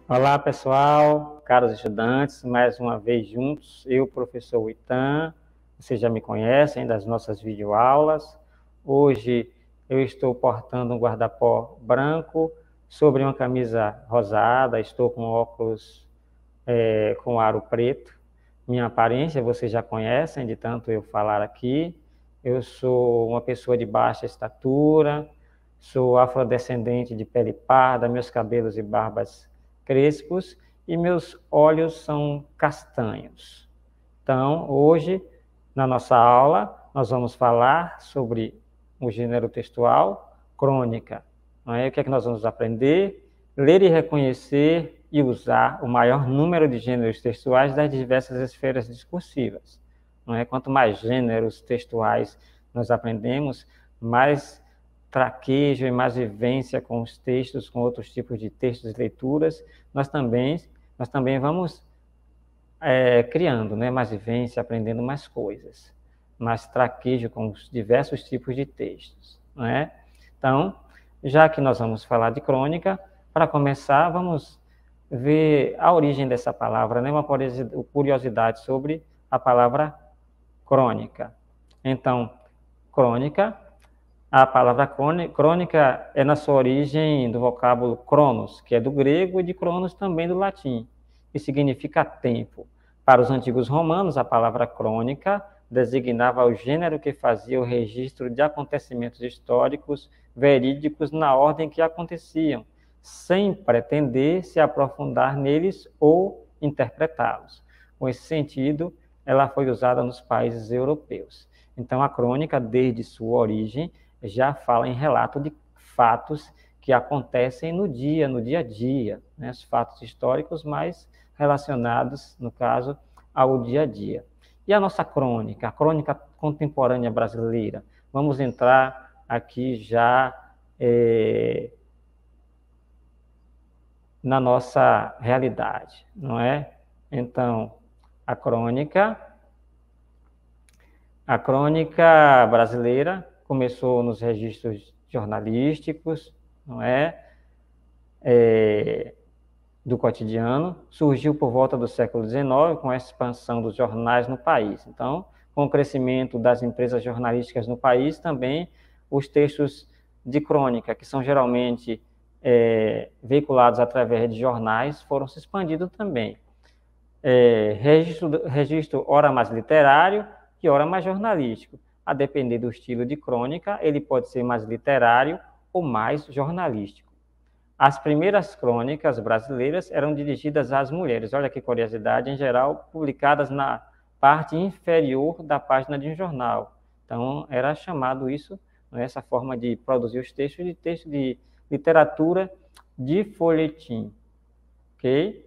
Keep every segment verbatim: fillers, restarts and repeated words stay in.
Olá, pessoal, caros estudantes, mais uma vez juntos, eu, professor Itan, vocês já me conhecem das nossas videoaulas. Hoje eu estou portando um guarda-pó branco sobre uma camisa rosada, estou com óculos é, com aro preto. Minha aparência vocês já conhecem, de tanto eu falar aqui. Eu sou uma pessoa de baixa estatura, sou afrodescendente de pele parda, meus cabelos e barbas crespos e meus olhos são castanhos. Então, hoje, na nossa aula, nós vamos falar sobre o gênero textual, crônica. Não é? O que é que nós vamos aprender? Ler e reconhecer e usar o maior número de gêneros textuais das diversas esferas discursivas. Não é? Quanto mais gêneros textuais nós aprendemos, mais traquejo e mais vivência com os textos, com outros tipos de textos e leituras, nós também, nós também vamos é, criando, né, mais vivência, aprendendo mais coisas, mais traquejo com os diversos tipos de textos. Não é? Então, já que nós vamos falar de crônica, para começar, vamos ver a origem dessa palavra, né, uma curiosidade sobre a palavra crônica. Então, crônica, a palavra crônica é na sua origem do vocábulo cronos, que é do grego, e de cronos também do latim, que significa tempo. Para os antigos romanos, a palavra crônica designava o gênero que fazia o registro de acontecimentos históricos verídicos na ordem que aconteciam, sem pretender se aprofundar neles ou interpretá-los. Com esse sentido, ela foi usada nos países europeus. Então, a crônica, desde sua origem, já fala em relato de fatos que acontecem no dia, no dia a dia, né? Os fatos históricos mais relacionados, no caso, ao dia a dia. E a nossa crônica, a crônica contemporânea brasileira? Vamos entrar aqui já é, na nossa realidade, não é? Então, a crônica, a crônica brasileira começou nos registros jornalísticos, não é? é? do cotidiano, surgiu por volta do século dezenove com a expansão dos jornais no país. Então, com o crescimento das empresas jornalísticas no país, também os textos de crônica, que são geralmente é, veiculados através de jornais, foram se expandindo também. É, registro, registro ora mais literário e ora mais jornalístico. A depender do estilo de crônica, ele pode ser mais literário ou mais jornalístico. As primeiras crônicas brasileiras eram dirigidas às mulheres, olha que curiosidade, em geral publicadas na parte inferior da página de um jornal. Então, era chamado isso, essa forma de produzir os textos, de texto de literatura de folhetim. Ok?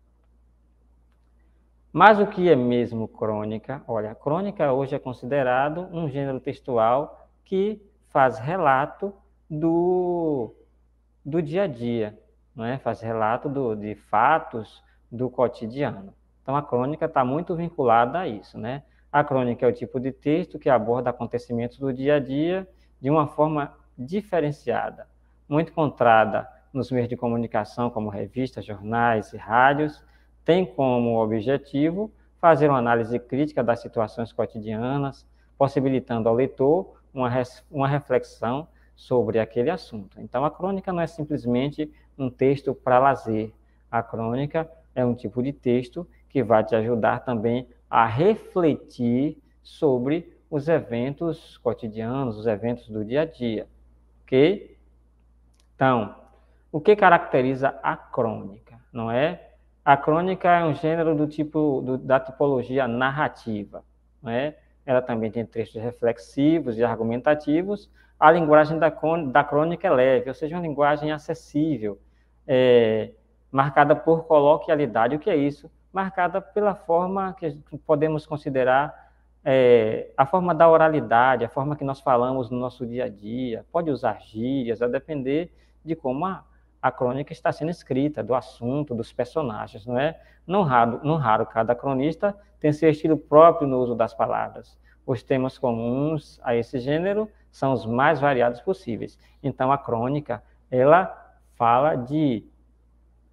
Mas o que é mesmo crônica? Olha, a crônica hoje é considerado um gênero textual que faz relato do, do dia a dia, não é? Faz relato do, de fatos do cotidiano. Então, a crônica está muito vinculada a isso, né? A crônica é o tipo de texto que aborda acontecimentos do dia a dia de uma forma diferenciada, muito encontrada nos meios de comunicação, como revistas, jornais e rádios, tem como objetivo fazer uma análise crítica das situações cotidianas, possibilitando ao leitor uma, uma reflexão sobre aquele assunto. Então, a crônica não é simplesmente um texto para lazer. A crônica é um tipo de texto que vai te ajudar também a refletir sobre os eventos cotidianos, os eventos do dia a dia. Ok? Então, o que caracteriza a crônica? Não é? A crônica é um gênero do tipo do, da tipologia narrativa, não é? Ela também tem textos reflexivos e argumentativos. A linguagem da, da crônica é leve, ou seja, uma linguagem acessível, é, marcada por coloquialidade. O que é isso? Marcada pela forma que podemos considerar é, a forma da oralidade, a forma que nós falamos no nosso dia a dia. Pode usar gírias, a depender de como a a crônica está sendo escrita, do assunto, dos personagens, não é? Não raro, não raro, cada cronista tem seu estilo próprio no uso das palavras. Os temas comuns a esse gênero são os mais variados possíveis. Então, a crônica, ela fala de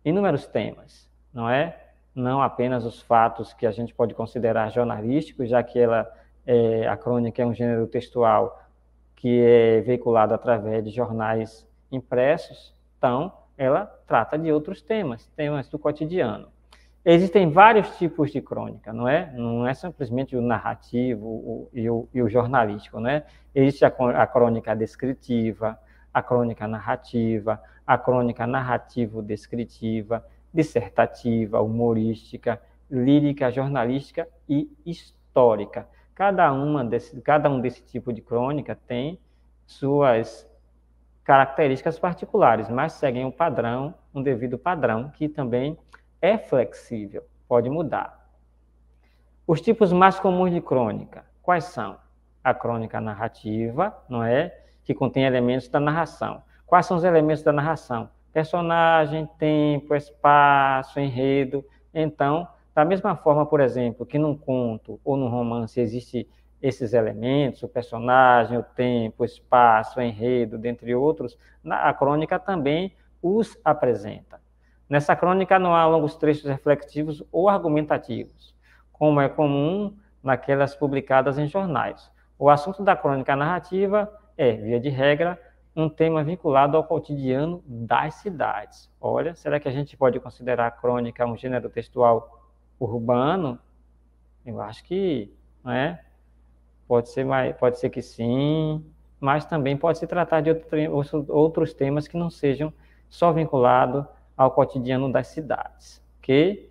inúmeros temas, não é? Não apenas os fatos que a gente pode considerar jornalísticos, já que ela, é, a crônica é um gênero textual que é veiculado através de jornais impressos, então ela trata de outros temas, temas do cotidiano. Existem vários tipos de crônica, não é? Não é simplesmente o narrativo o, e, o, e o jornalístico, não é? Existe a, a crônica descritiva, a crônica narrativa, a crônica narrativo-descritiva, dissertativa, humorística, lírica, jornalística e histórica. Cada, uma desse, cada um desse tipo de crônica tem suas características particulares, mas seguem um padrão, um devido padrão, que também é flexível, pode mudar. Os tipos mais comuns de crônica, quais são? A crônica narrativa, não é? Que contém elementos da narração. Quais são os elementos da narração? Personagem, tempo, espaço, enredo. Então, da mesma forma, por exemplo, que num conto ou num romance existem esses elementos, o personagem, o tempo, o espaço, o enredo, dentre outros, a crônica também os apresenta. Nessa crônica não há longos trechos reflexivos ou argumentativos, como é comum naquelas publicadas em jornais. O assunto da crônica narrativa é, via de regra, um tema vinculado ao cotidiano das cidades. Olha, será que a gente pode considerar a crônica um gênero textual urbano? Eu acho que, não é? Pode ser, mais, pode ser que sim, mas também pode se tratar de outro, outros temas que não sejam só vinculados ao cotidiano das cidades, ok?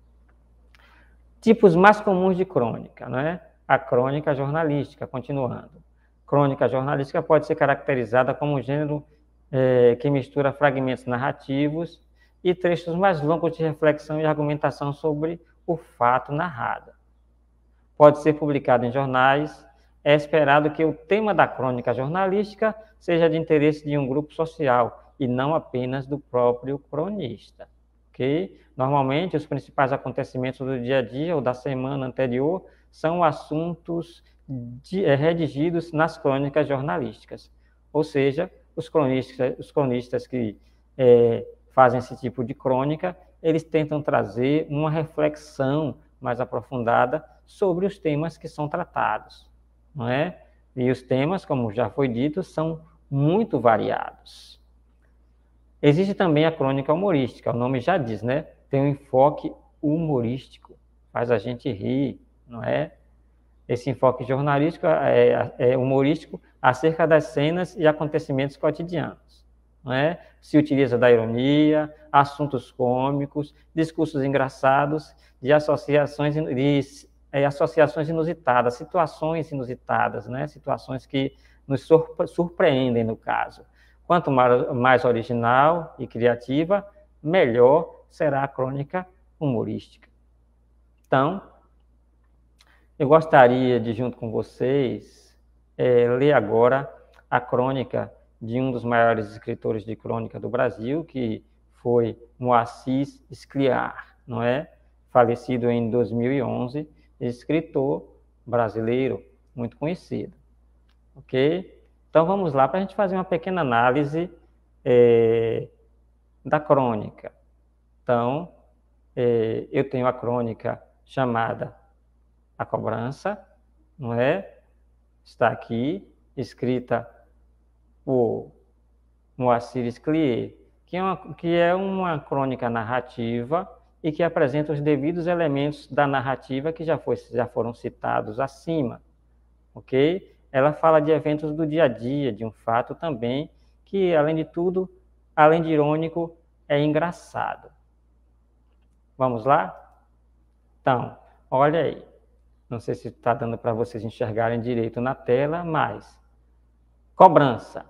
Tipos mais comuns de crônica, não é? A crônica jornalística, continuando. Crônica jornalística pode ser caracterizada como um gênero é, que mistura fragmentos narrativos e trechos mais longos de reflexão e argumentação sobre o fato narrado. Pode ser publicado em jornais. É esperado que o tema da crônica jornalística seja de interesse de um grupo social e não apenas do próprio cronista. Okay? Normalmente, os principais acontecimentos do dia a dia ou da semana anterior são assuntos de, é, redigidos nas crônicas jornalísticas. Ou seja, os cronistas, os cronistas que é, fazem esse tipo de crônica, eles tentam trazer uma reflexão mais aprofundada sobre os temas que são tratados, não é? E os temas, como já foi dito, são muito variados. Existe também a crônica humorística, o nome já diz, né? Tem um enfoque humorístico, faz a gente rir, não é? Esse enfoque jornalístico é, é humorístico acerca das cenas e acontecimentos cotidianos, não é? Se utiliza da ironia, assuntos cômicos, discursos engraçados, de associações, de, é, associações inusitadas, situações inusitadas, né? Situações que nos surpreendem no caso. Quanto mais original e criativa, melhor será a crônica humorística. Então, eu gostaria de, junto com vocês, é, ler agora a crônica de um dos maiores escritores de crônica do Brasil, que foi Moacir Scliar, não é? Falecido em dois mil e onze, escritor brasileiro muito conhecido. Ok? Então, vamos lá para a gente fazer uma pequena análise é, da crônica. Então, é, eu tenho a crônica chamada A Cobrança, não é? Está aqui, escrita por Moacir Scliar, que é, uma, que é uma crônica narrativa e que apresenta os devidos elementos da narrativa que já, foi, já foram citados acima, ok? Ela fala de eventos do dia a dia, de um fato também, que, além de tudo, além de irônico, é engraçado. Vamos lá? Então, olha aí. Não sei se está dando para vocês enxergarem direito na tela, mas... Cobrança.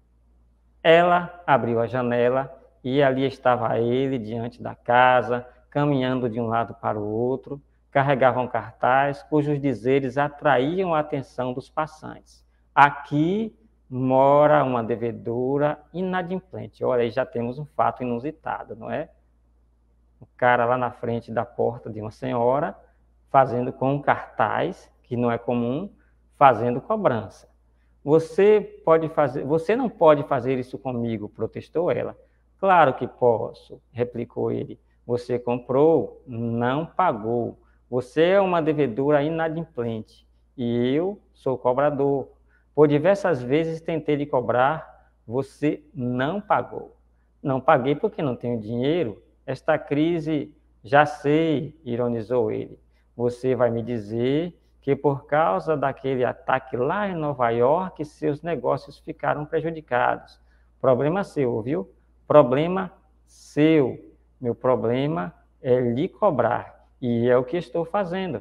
Ela abriu a janela e ali estava ele diante da casa, caminhando de um lado para o outro, carregava um cartaz cujos dizeres atraíam a atenção dos passantes. Aqui mora uma devedora inadimplente. Olha, aí já temos um fato inusitado, não é? O cara lá na frente da porta de uma senhora, fazendo com um cartaz, que não é comum, fazendo cobrança. Você pode fazer, você não pode fazer isso comigo, protestou ela. Claro que posso, replicou ele. Você comprou, não pagou. Você é uma devedora inadimplente e eu sou cobrador. Por diversas vezes tentei lhe cobrar, você não pagou. Não paguei porque não tenho dinheiro. Esta crise, já sei, ironizou ele. Você vai me dizer que por causa daquele ataque lá em Nova York, seus negócios ficaram prejudicados. Problema seu, viu? Problema seu. Meu problema é lhe cobrar. E é o que estou fazendo.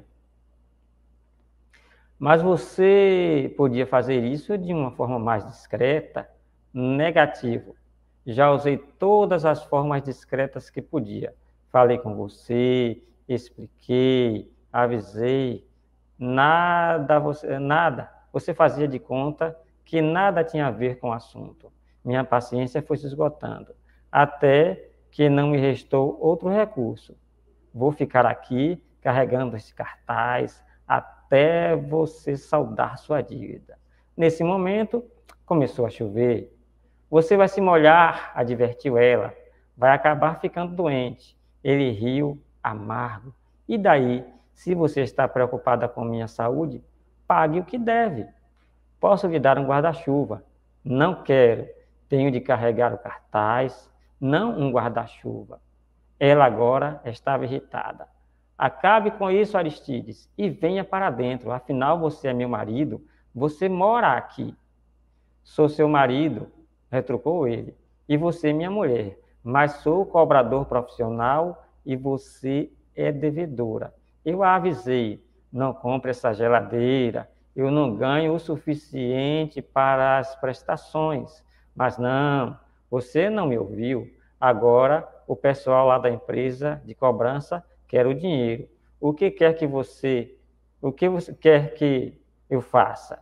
Mas você podia fazer isso de uma forma mais discreta. Negativo. Já usei todas as formas discretas que podia. Falei com você, expliquei, avisei. Nada você, nada. Você fazia de conta que nada tinha a ver com o assunto. Minha paciência foi se esgotando, até que não me restou outro recurso. Vou ficar aqui carregando esse cartaz até você saldar sua dívida. Nesse momento, começou a chover. Você vai se molhar, advertiu ela. Vai acabar ficando doente. Ele riu, amargo. E daí, se você está preocupada com minha saúde, pague o que deve. Posso lhe dar um guarda-chuva. Não quero. Tenho de carregar o cartaz, não um guarda-chuva. Ela agora estava irritada. Acabe com isso, Aristides, e venha para dentro. Afinal, você é meu marido. Você mora aqui. Sou seu marido, retrucou ele. E você, minha mulher. Mas sou cobrador profissional e você é devedora. Eu a avisei, não compre essa geladeira. Eu não ganho o suficiente para as prestações. Mas não, você não me ouviu. Agora, o pessoal lá da empresa de cobrança quer o dinheiro. O que quer que você, o que você quer que eu faça?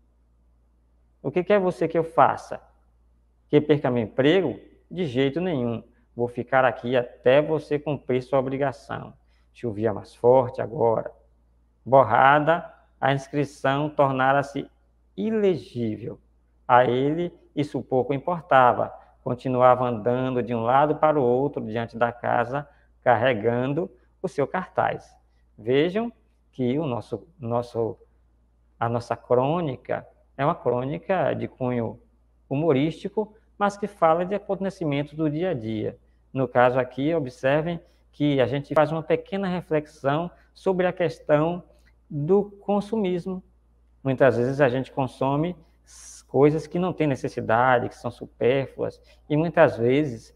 O que quer você que eu faça? Que perca meu emprego? De jeito nenhum. Vou ficar aqui até você cumprir sua obrigação. Chovia mais forte agora. Borrada, a inscrição tornara-se ilegível. A ele isso pouco importava. Continuava andando de um lado para o outro diante da casa, carregando o seu cartaz. Vejam que o nosso, nosso, a nossa crônica é uma crônica de cunho humorístico, mas que fala de acontecimentos do dia a dia. No caso aqui, observem que a gente faz uma pequena reflexão sobre a questão do consumismo. Muitas vezes a gente consome coisas que não têm necessidade, que são supérfluas, e muitas vezes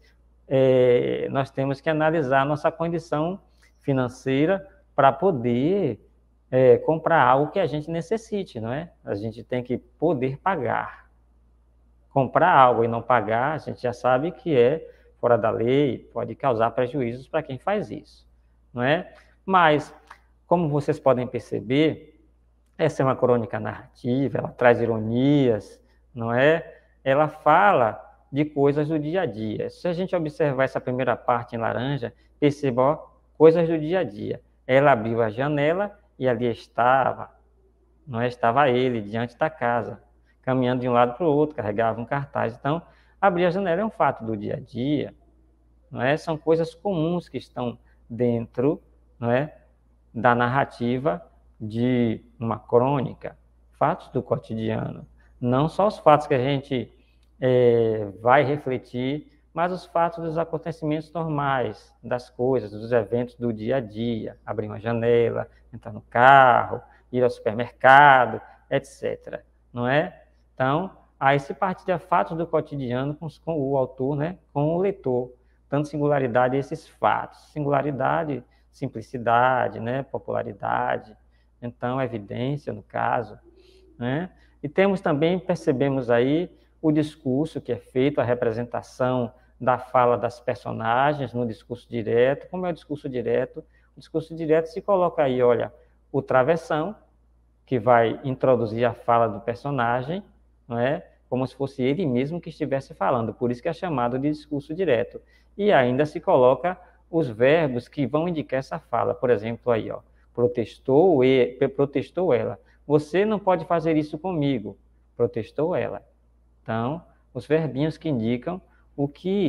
é, nós temos que analisar a nossa condição financeira para poder é, comprar algo que a gente necessite, não é? A gente tem que poder pagar. Comprar algo e não pagar, a gente já sabe que é fora da lei, pode causar prejuízos para quem faz isso, não é? Mas, como vocês podem perceber, essa é uma crônica narrativa, ela traz ironias, não é? Ela fala de coisas do dia a dia. Se a gente observar essa primeira parte em laranja, perceba, ó, coisas do dia a dia. Ela abriu a janela e ali estava, não é? Estava ele diante da casa, caminhando de um lado para o outro, carregava um cartaz. Então, abrir a janela é um fato do dia a dia, não é? São coisas comuns que estão dentro, não é, da narrativa de uma crônica, fatos do cotidiano. Não só os fatos que a gente é, vai refletir, mas os fatos dos acontecimentos normais, das coisas, dos eventos do dia a dia. Abrir uma janela, entrar no carro, ir ao supermercado, etcétera. Não é? Então, aí se partilha fatos do cotidiano com, com o autor, né, com o leitor, dando singularidade a esses fatos. Singularidade, simplicidade, né, popularidade, então evidência no caso, né? E temos também, percebemos aí, o discurso que é feito, a representação da fala das personagens no discurso direto. Como é o discurso direto? O discurso direto se coloca aí, olha, o travessão, que vai introduzir a fala do personagem, não é? Como se fosse ele mesmo que estivesse falando, por isso que é chamado de discurso direto. E ainda se coloca os verbos que vão indicar essa fala. Por exemplo, aí, ó, protestou, e, protestou ela. Você não pode fazer isso comigo. Protestou ela. Então, os verbinhos que indicam o que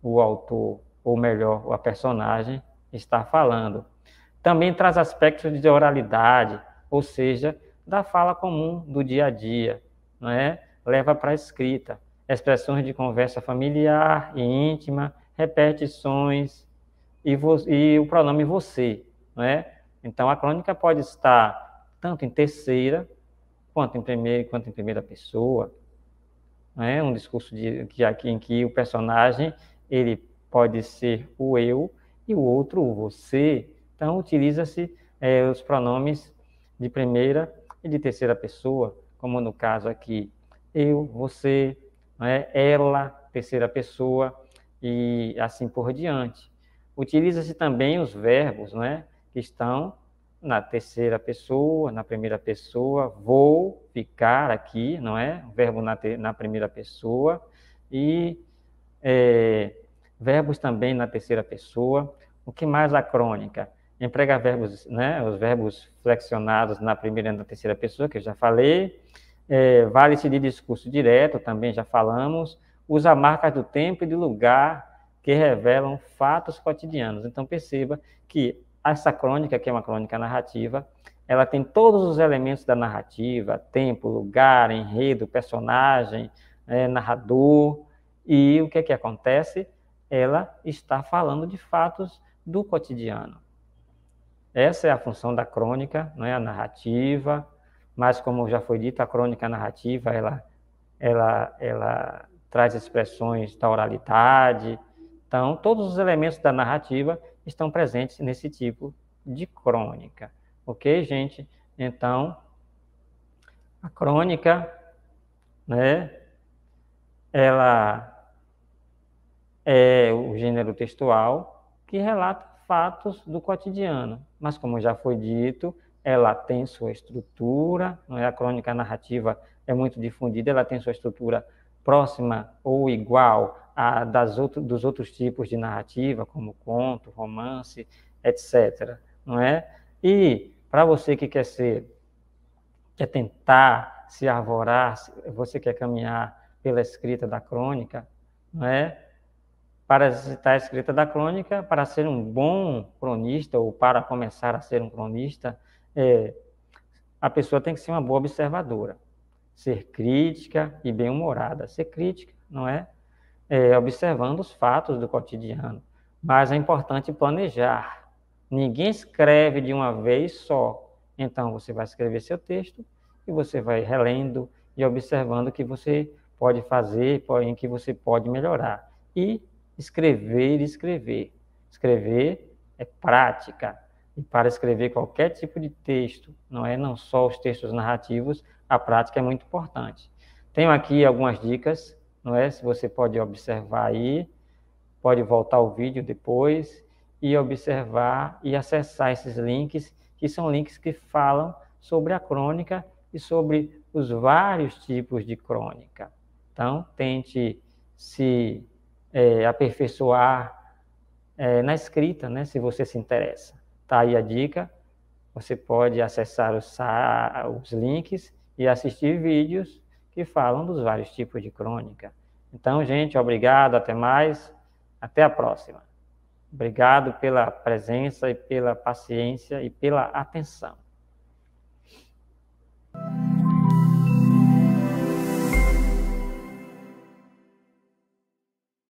o autor, ou melhor, a personagem, está falando. Também traz aspectos de oralidade, ou seja, da fala comum do dia a dia, não é? Leva para a escrita, expressões de conversa familiar e íntima, repetições e, vo, e o pronome você, não é? Então a crônica pode estar tanto em terceira, quanto em primeira, quanto em primeira pessoa, não é? Um discurso de, que aqui em que o personagem ele pode ser o eu e o outro o você. Então utiliza-se é, os pronomes de primeira e de terceira pessoa, como no caso aqui eu, você, não é? Ela, terceira pessoa e assim por diante. Utiliza-se também os verbos, não é? Que estão na terceira pessoa, na primeira pessoa, vou ficar aqui, não é? O verbo na, te, na primeira pessoa e é, verbos também na terceira pessoa. O que mais a crônica? Emprega verbos, né? Os verbos flexionados na primeira e na terceira pessoa, que eu já falei. É, vale-se de discurso direto, também já falamos. Usa marcas do tempo e do lugar que revelam fatos cotidianos. Então perceba que essa crônica, que é uma crônica narrativa, ela tem todos os elementos da narrativa, tempo, lugar, enredo, personagem, é, narrador, e o que é que acontece? Ela está falando de fatos do cotidiano. Essa é a função da crônica, não é a narrativa, mas como já foi dito, a crônica narrativa, ela, ela, ela traz expressões da oralidade. Então, todos os elementos da narrativa estão presentes nesse tipo de crônica. Ok, gente? Então, a crônica, né, ela é o gênero textual que relata fatos do cotidiano. Mas, como já foi dito, ela tem sua estrutura, não é? A crônica narrativa é muito difundida, ela tem sua estrutura próxima ou igual a das outro, dos outros tipos de narrativa, como conto, romance, etcétera. Não é? E para você que quer ser, quer tentar se arvorar, você quer caminhar pela escrita da crônica, não é? Para exercitar a escrita da crônica, para ser um bom cronista ou para começar a ser um cronista, é, a pessoa tem que ser uma boa observadora, ser crítica e bem-humorada. Ser crítica, não é? É observando os fatos do cotidiano, mas é importante planejar. Ninguém escreve de uma vez só. Então você vai escrever seu texto e você vai relendo e observando o que você pode fazer, em que você pode melhorar. E escrever e escrever. Escrever é prática. E para escrever qualquer tipo de texto, não é não só os textos narrativos, a prática é muito importante. Tenho aqui algumas dicas, não é? Se você pode observar aí, pode voltar o vídeo depois e observar e acessar esses links, que são links que falam sobre a crônica e sobre os vários tipos de crônica. Então, tente se é, aperfeiçoar é, na escrita, né, se você se interessa. Tá aí a dica, você pode acessar os, os links e assistir vídeos que falam dos vários tipos de crônica. Então, gente, obrigado, até mais, até a próxima. Obrigado pela presença e pela paciência e pela atenção.